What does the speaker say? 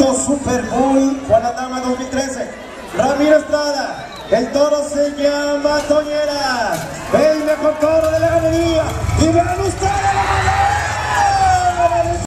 Quinto Super Bowl Guanadama 2013. Ramiro Estrada. El toro se llama Toñera. El mejor toro de la ganadería. Y vean ustedes.